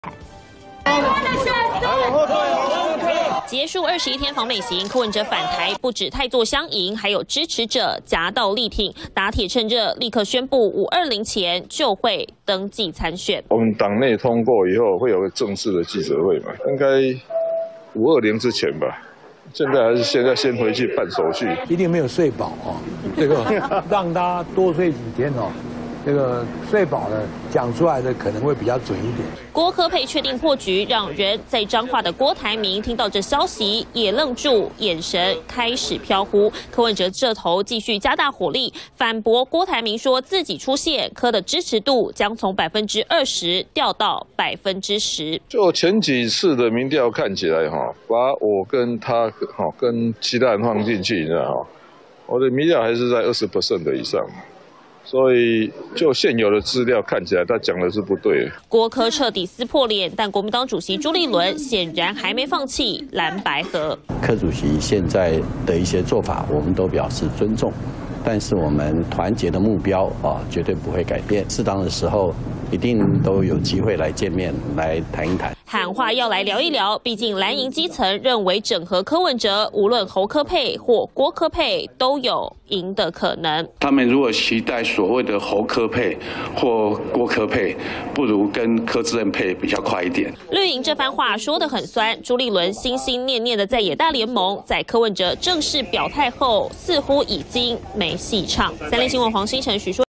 结束21天访美行，柯文哲返台不止太座相迎，还有支持者夹道力挺，打铁趁热，立刻宣布520前就会登记参选。 我们党内通过以后，会有个正式的记者会嘛？应该520之前吧。现在还是现在先回去办手续。 一定没有睡饱哦，这个让他多睡几天哦。 这个睡饱了，讲出来的可能会比较准一点。 郭科配确定破局，让人在彰化的郭台铭听到这消息也愣住，眼神开始飘忽。柯文哲这头继续加大火力反驳郭台铭，说自己出现，柯的支持度将从20%掉到10%。 就前几次的民调看起来把我跟他跟其他人放进去，你知道我的民调还是在20% 的以上。 所以，就现有的资料看起来，他讲的是不对的。 郭科彻底撕破脸，但国民党主席朱立伦显然还没放弃蓝白合。 柯主席现在的一些做法，我们都表示尊重，但是我们团结的目标绝对不会改变。适当的时候，一定都有机会来见面，来谈一谈。 喊话要来聊一聊，毕竟蓝营基层认为整合柯文哲，无论侯柯配或郭柯配都有赢的可能。 他们如果期待所谓的侯柯配或郭柯配，不如跟柯志恩配比较快一点。 绿营这番话说得很酸，朱立伦心心念念的在野大联盟，在柯文哲正式表态后，似乎已经没戏唱。3立新闻黄新成、许硕。